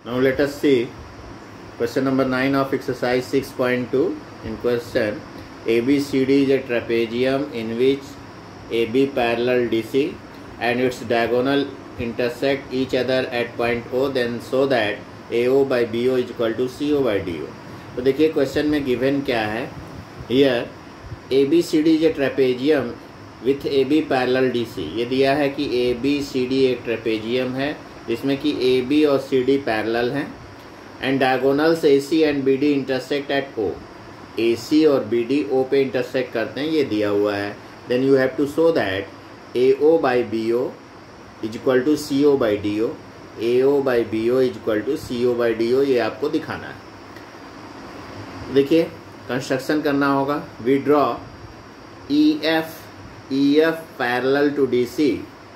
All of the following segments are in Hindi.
Now let us see question number 9 of exercise 6.2. In question, ABCD is a trapezium in which AB parallel DC and its diagonal intersect each other at point O, then so that AO by BO is equal to CO by DO. तो देखिए क्वेश्चन में गिवन क्या है. Here ABCD is a trapezium with AB parallel DC. ये दिया है कि ABCD एक ट्रेपेजियम है जिसमें कि AB और CD पैरेलल हैं and diagonals AC and BD intersect at O. AC और BD O पे इंटरसेक्ट करते हैं, ये दिया हुआ है. Then you have to show that AO by BO is equal to CO by DO. AO by BO is equal to CO by DO, ये आपको दिखाना है. देखिए कंस्ट्रक्शन करना होगा. We draw EF parallel to DC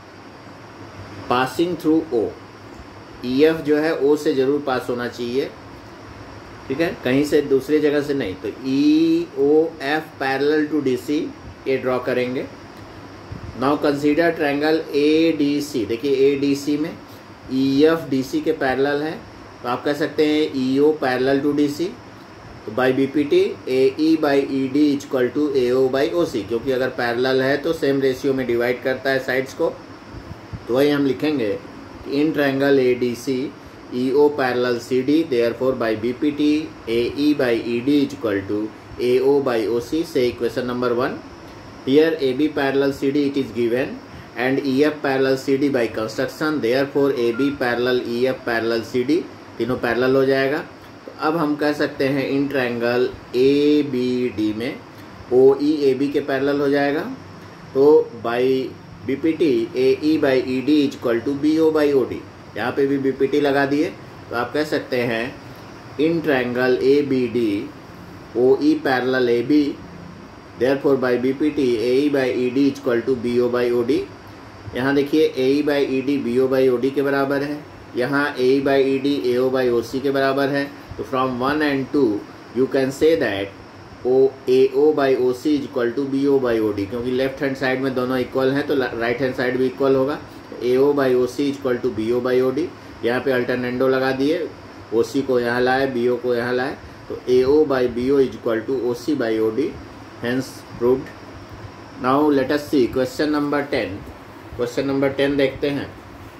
passing through O. EF जो है O से जरूर पास होना चाहिए, ठीक है, कहीं से दूसरी जगह से नहीं. तो EOF पैरेलल टू DC ये ड्रॉ करेंगे. Now consider triangle ADC. देखिए ADC में EF DC के पैरेलल है, तो आप कह सकते हैं EO पैरेलल टू DC. तो by BPT AE by ED equal to AO by OC, क्योंकि अगर पैरेलल है तो सेम रेशियो में डिवाइड करता है साइड्स को. तो वही हम लिखेंगे कि in triangle ADC EO parallel CD, therefore by BPT AE by ED equal to AO by OC. से equation number 1. Here AB parallel CD it is given and EF parallel CD by construction, therefore AB parallel EF parallel CD, तीनों पैरेलल हो जाएगा. तो अब हम कह सकते हैं इन ट्रायंगल ABD में OE AB के पैरेलल हो जाएगा. तो by BPT AE by ED equal to BO by OD. यहाँ पे भी BPT लगा दिए. तो आप कह सकते हैं in triangle ABD OE parallel AB, therefore by BPT AE by ED equal to BO by OD. यहाँ देखिए AE by ED BO by OD के बराबर है. यहाँ AE by ED AO by OC के बराबर है. तो from 1 and 2 you can say that AO by OC is equal to BO by OD, क्योंकि लेफ्ट हैंड साइड में दोनों इक्वल हैं तो राइट हैंड साइड भी इक्वल होगा. AO by OC is equal to BO by OD. यहाँ पे अल्टरनेंडो लगा दिए, OC को यहाँ लाए, BO को यहाँ लाए. तो AO by BO is equal to OC by OD, hence proved. Now let us see question number 10. Question number 10 देखते हैं.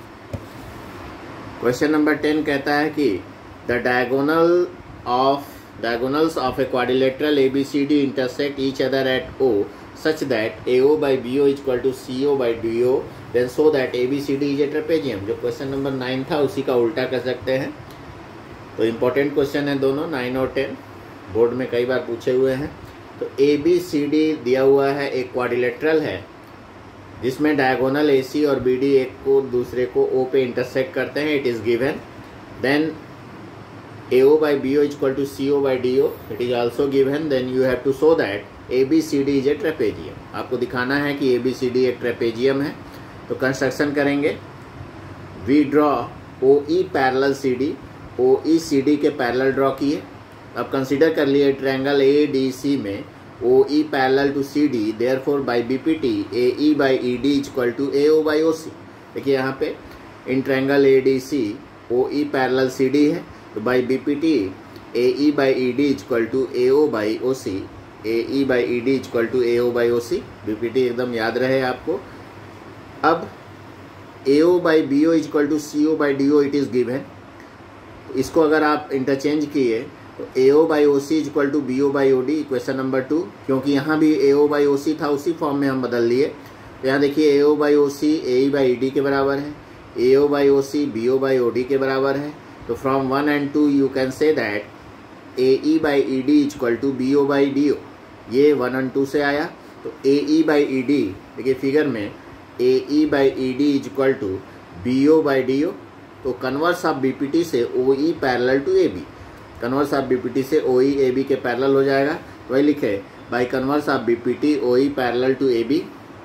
क्वेश्चन नंबर 10 कहता है कि the diagonals of a quadrilateral ABCD intersect each other at O such that AO by BO is equal to CO by DO, then so that ABCD is a trapezium. जो क्वेश्चन नंबर 9 था उसी का उल्टा कर सकते हैं. तो इम्पोर्टेंट क्वेश्चन है दोनों, 9 और 10, बोर्ड में कई बार पूछे हुए हैं. तो ABCD दिया हुआ है, एक क्वाड्रिलेटरल है जिसमें डायगोनल AC और BD एक को दूसरे को O पे इंटरसेक्ट करते हैं. It is given. Then AO by BO is equal to CO by DO, it is also given. Then you have to show that ABCD is a trapezium. आपको दिखाना है कि ABCD एक ट्रेपेजियम है. तो कंस्ट्रक्शन करेंगे. We draw OE parallel CD. OE CD के पैरेलल ड्रॉ किए. अब कंसीडर कर लिए ट्रायंगल ADC में OE parallel to CD, therefore by BPT AE by ED equal to AO by OC. देखिए यहाँ पे in triangle ADC OE parallel CD है, तो by BPT AE by ED equal to AO by OC. AE by ED equal to AO by OC. BPT एकदम याद रहे आपको. अब AO by BO equal to CO by DO it is given. इसको अगर आप इंटरचेंज किए तो AO by OC equal to BO by OD, equation number 2, क्योंकि यहाँ भी AO बाई OC था उसी फॉर्म में हम बदल लिए. तो यहाँ देखिए AO by OC AE by ED के बराबर है, AO by OC BO by OD के बराबर है. तो from 1 and 2 you can say that AE by ED equal to BO by DO. ये 1 and 2 से आया. तो AE बाई ED, देखिए फिगर में AE by ED equal to BO by DO. तो कन्वर्स ऑफ BPT से OE parallel to AB. Converse of BPT से OE AB के पैरेलल हो जाएगा. वही लिखे by converse of BPT OE parallel to AB,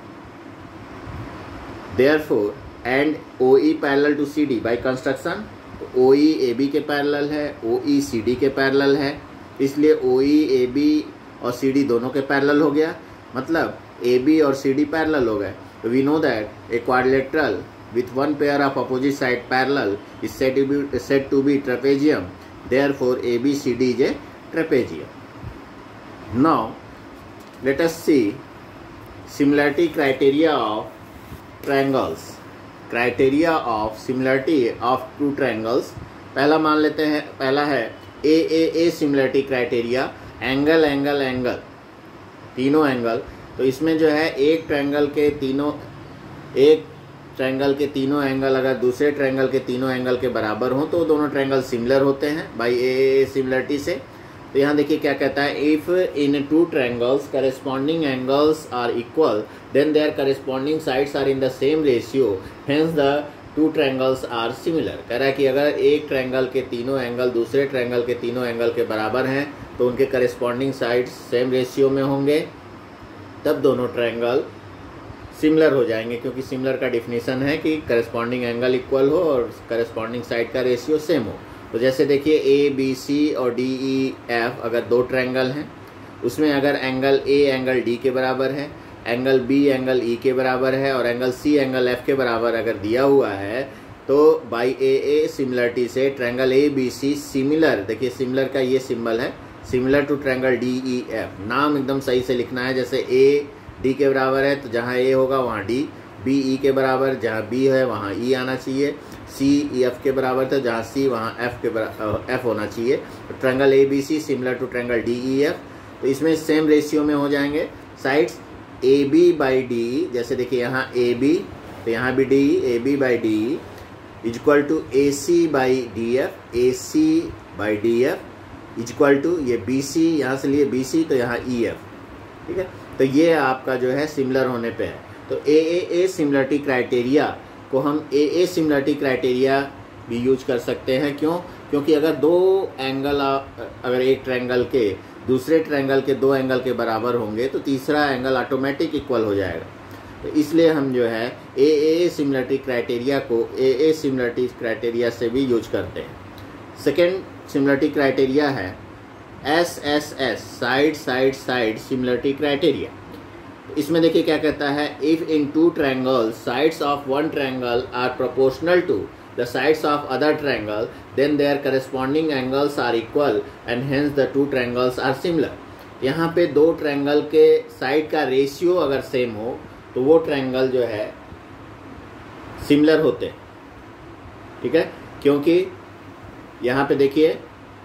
therefore and OE parallel to CD by construction. तो OE AB के पैरेलल है, OE CD के पैरेलल है, इसलिए OE AB और CD दोनों के पैरेलल हो गया. मतलब AB और CD पैरेलल हो गए. तो we know that a quadrilateral with one pair of opposite side parallel is said to be trapezium. Therefore, ABCD is a trapezium. Now, let us see similarity criteria of triangles. Criteria of similarity of two triangles. पहला मान लेते हैं, पहला है AAA similarity criteria, angle angle angle, तीनों एंगल। तो इसमें जो है एक ट्रायंगल के तीनों एंगल अगर दूसरे ट्रायंगल के तीनों एंगल के बराबर हों तो दोनों ट्रायंगल सिमिलर होते हैं बाई AAA सिमिलरिटी से। तो यहाँ देखिए क्या कहता है, if in two triangles corresponding angles are equal then their corresponding sides are in the same ratio, hence the two triangles are similar. कह रहा है कि अगर एक ट्रायंगल के तीनों एंगल दूसरे ट्रायंगल के तीनों एंगल के बराबर हैं तो उनके करेस्पॉन्डिंग साइड्स सेम रेशियो में होंगे, तब दोनों ट्रायंगल सिमिलर हो जाएंगे, क्योंकि सिमिलर का डिफिनीशन है कि करेस्पॉन्डिंग एंगल इक्वल हो और करेस्पॉन्डिंग साइड का रेशियो सेम हो। तो जैसे देखिए ABC और DEF अगर दो ट्रायंगल हैं, उसमें अगर एंगल A एंगल D के बराबर है, एंगल B एंगल E के बराबर है और एंगल C एंगल F के बराबर अगर दिया हुआ है, तो बाई AA सिमिलरिटी से ट्रायंगल ABC सिमिलर, देखिए सिमिलर का ये सिंबल है, सिमिलर टू ट्रायंगल DEF। नाम एकदम सही से लिखना है, जैसे A D के बराबर है तो जहाँ A होगा वहाँ D, B E के बराबर जहाँ B है वहाँ E आना चाहिए, C F के बराबर था जहाँ C वहाँ F होना चाहिए। तो triangle ABC similar to triangle DEF, तो इसमें सेम रेशियो में हो जाएंगे साइड्स। AB बाई DE, जैसे देखिए यहाँ AB तो यहाँ भी DE, AB by DE equal to AC by DF, AC by DF equal to ये BC, यहाँ से लिए BC तो यहाँ EF, ठीक है। तो ये आपका जो है सिमिलर होने पे है। तो AAA सिमिलरिटी क्राइटेरिया को हम AA सिमिलरिटी क्राइटेरिया भी यूज कर सकते हैं। क्यों? क्योंकि अगर दो एंगल अगर एक ट्रायंगल के दूसरे ट्रायंगल के दो एंगल के बराबर होंगे तो तीसरा एंगल ऑटोमेटिक इक्वल हो जाएगा। तो इसलिए हम जो है AAA सिमिलरिटी क्राइटेरिया को AA सिमिलरिटी क्राइटेरिया से भी यूज करते हैं। सेकेंड सिमिलरिटी क्राइटेरिया है SSS side side side similarity criteria. इसमें देखिए क्या कहता है, if in two triangles sides of one triangle are proportional to the sides of other triangle then their corresponding angles are equal and hence the two triangles are similar. यहाँ पे दो ट्रायंगल के साइड का रेशियो अगर सेम हो तो वो ट्रायंगल जो है सिमिलर होते हैं, ठीक है। क्योंकि यहाँ पे देखिए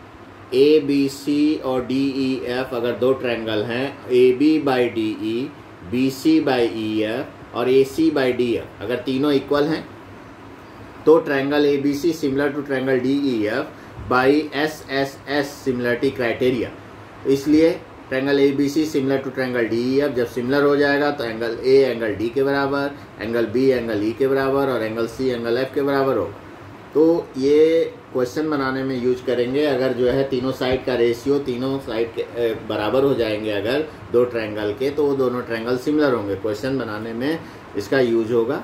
ABC और DEF अगर दो ट्रायंगल हैं, AB by DE, BC by EF और AC बाई DF अगर तीनों इक्वल हैं तो triangle ABC similar to triangle DEF by SSS similarity criteria. इसलिए triangle ABC similar to triangle DEF जब सिमिलर हो जाएगा तो एंगल A एंगल D के बराबर, एंगल B एंगल E के बराबर और एंगल C एंगल F के बराबर होगा। तो ये क्वेश्चन बनाने में यूज करेंगे अगर जो है तीनों साइड का रेशियो तीनों साइड के बराबर हो जाएंगे अगर दो ट्रायंगल के, तो वो दोनों ट्रायंगल सिमिलर होंगे। क्वेश्चन बनाने में इसका यूज होगा।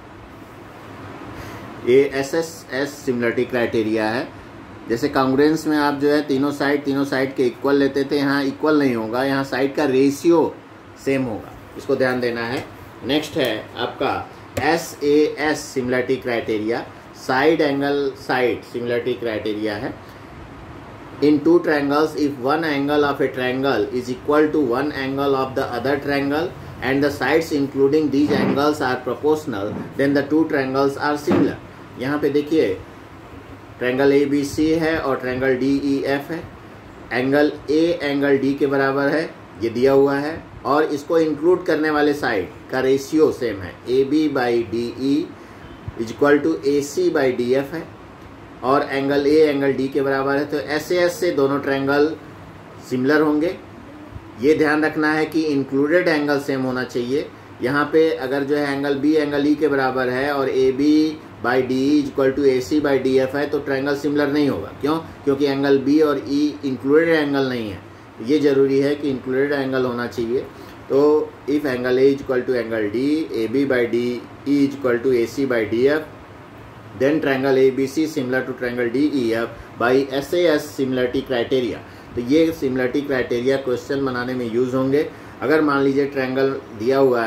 ये SSS सिमिलरिटी क्राइटेरिया है। जैसे कांग्रुएंस में आप जो है तीनों साइड के इक्वल लेते थे, यहाँ इक्वल नहीं होगा, यहाँ साइड का रेशियो सेम होगा, इसको ध्यान देना है। नेक्स्ट है आपका SAS similarity criteria, side angle side similarity criteria है। In two triangles if one angle of a triangle is equal to one angle of the other triangle and the sides including these angles are proportional then the two triangles are similar. यहाँ पे देखिए ट्रायंगल ABC है और ट्रायंगल DEF है, एंगल A एंगल D के बराबर है, ये दिया हुआ है, और इसको इंक्लूड करने वाले साइड का रेशियो सेम है, AB by DE equal to AC by DF है, और एंगल A एंगल D के बराबर है। तो SAS से दोनों ट्रायंगल सिमिलर होंगे। ये ध्यान रखना है कि इंक्लूडेड एंगल सेम होना चाहिए। यहाँ पे अगर जो है एंगल B एंगल E के बराबर है और AB by DE equal to AC by DF है तो ट्रायंगल सिमिलर नहीं होगा। क्यों? क्योंकि एंगल B और E इंक्लूडेड एंगल नहीं है। ये जरूरी है कि इंक्लूडेड एंगल होना चाहिए। तो if angle A equal to angle D, AB by DE equal to AC by DF, then triangle ABC similar to triangle DEF by SAS similarity criteria. तो ये सिमिलरिटी क्राइटेरिया क्वेश्चन बनाने में यूज होंगे। अगर मान लीजिए ट्रायंगल दिया हुआ है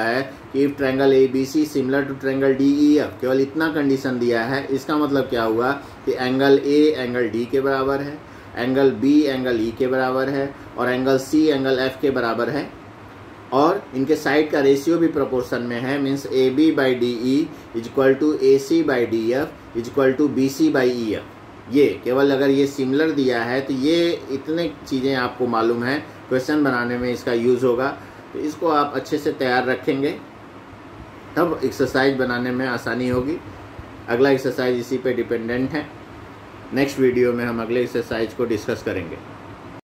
कि if triangle A B C similar to triangle D E F, केवल इतना कंडीशन दिया है। इसका मतलब क्या हुआ कि एंगल ए एंगल डी के बराबर है, एंगल बी एंगल ई के बराबर है और एंगल सी एंगल एफ के बराबर है और इनके साइड का रेशियो भी प्रोपोर्शन में है। Means A B by D E equal to A C by D F equal to B C by E F. ये केवल अगर ये सिमिलर दिया है तो ये इतने चीज़ें आपको मालूम है, क्वेश्चन बनाने में इसका यूज़ होगा। तो इसको आप अच्छे से तैयार रखेंगे तब एक्सरसाइज बनाने में आसानी होगी। अगला एक्सरसाइज इसी पे डिपेंडेंट है। नेक्स्ट वीडियो में हम अगले एक्सरसाइज को डिस्कस करेंगे।